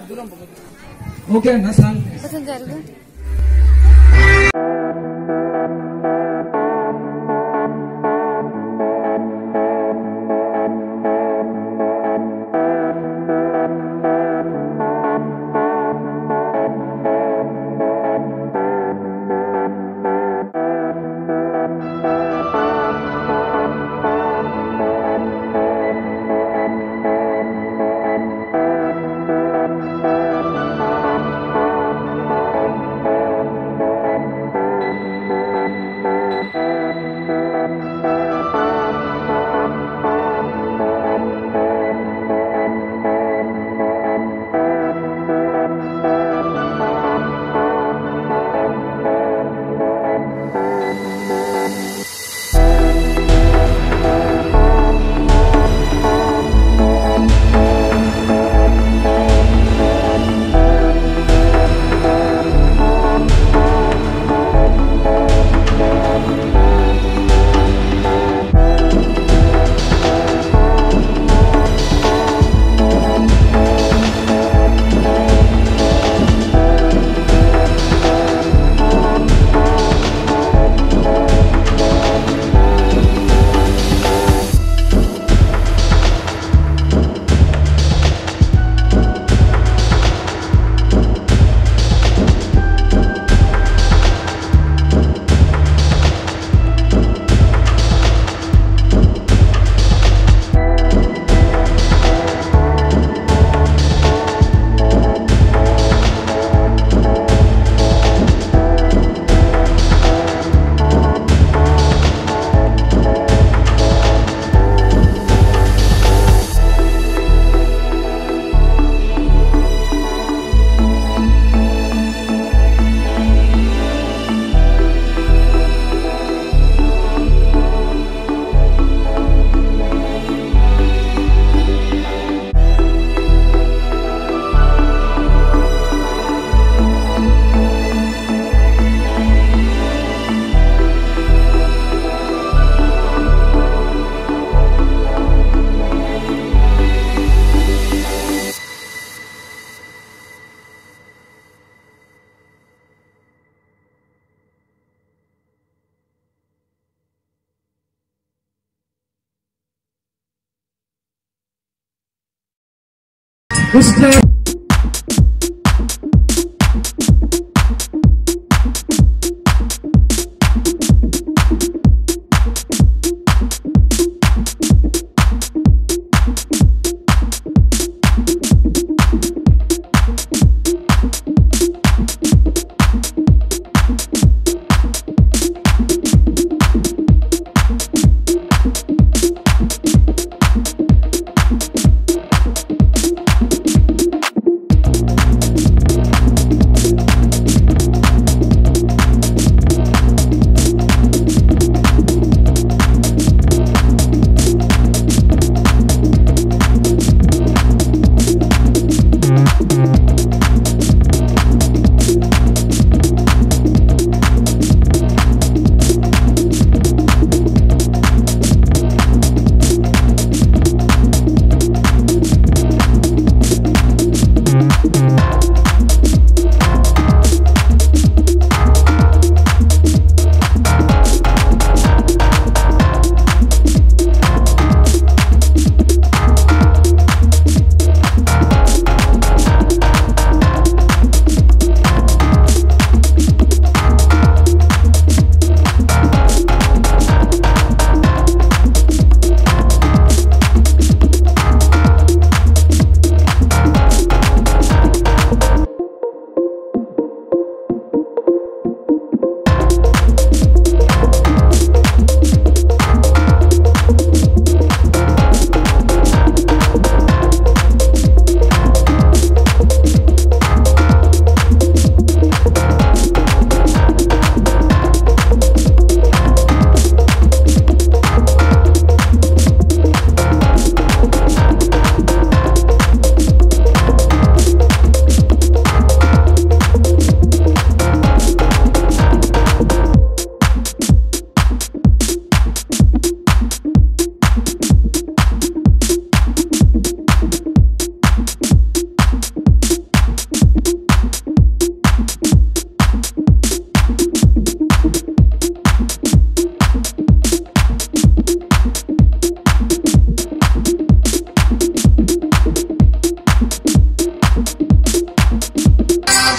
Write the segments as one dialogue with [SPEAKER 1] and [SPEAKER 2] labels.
[SPEAKER 1] Okay అన్న song
[SPEAKER 2] కొంచెం జరుగు.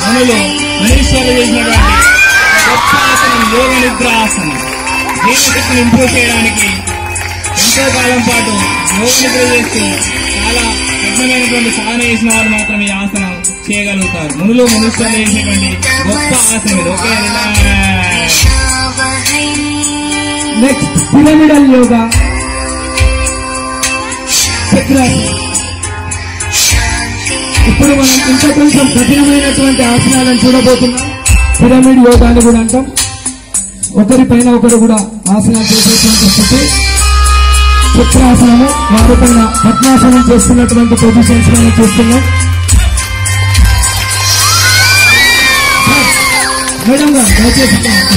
[SPEAKER 1] మనలో మనుష్యులు చేసినటువంటి గొప్ప ఆసనం యోగ నిద్ర ఆసనం. జీవశక్తిని ఇంప్రూవ్ చేయడానికి ఎంతో కాలం పాటు యోగ నిద్ర చేస్తూ చాలా కఠినమైనటువంటి సాధన చేసిన వారు మాత్రం ఈ ఆసనం చేయగలుగుతారు. మునులు మనుష్యులు చేసేటువంటి గొప్ప ఆసనం ఇది. ఓకే,
[SPEAKER 2] నెక్స్ట్ పిరమిడల్ యోగా, చక్రాసనం. ఇప్పుడు మనం ఇంకా కొంచెం కఠినమైనటువంటి ఆసనాలను చూడబోతున్నాం. పిరమిడ్ యోగాన్ని కూడా అంటాం. ఒకరిపైన ఒకరు కూడా ఆసనాలు చేసేటువంటి స్థితి. చక్రాసనము, వారిపైన పద్మాసనం చేస్తున్నటువంటి పొజిషన్స్ మనం చూస్తున్నాం. మేడం గారు దయచేసి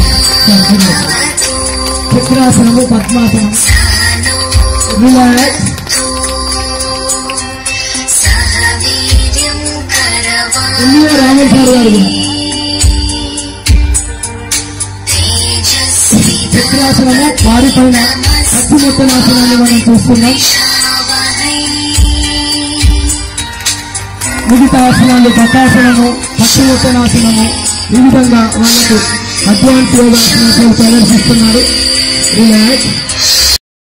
[SPEAKER 2] చక్రాసనము, పద్మాసనం. రిలాక్స్. ఇండియా రామేశ్వర గారు చక్రాసనము, వారిపైన అత్యున్నతనాసనాన్ని మనం చూస్తున్నాం. మిగతా ఆసనాలు పద్మాసనము, అత్యున్నతనాసనము, ఈ విధంగా వాళ్ళకు అడ్వాన్స్ యోగాసనాలు ప్రదర్శిస్తున్నారు. రిలాక్స్.